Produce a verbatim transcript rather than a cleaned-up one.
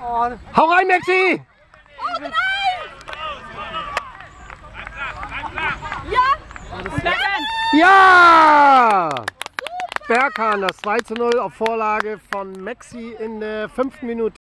Oh. Hau rein, Maxi! Oh nein! Ja! Ja! Berghahn, das zwei zu null auf Vorlage von Maxi in der fünften Minute.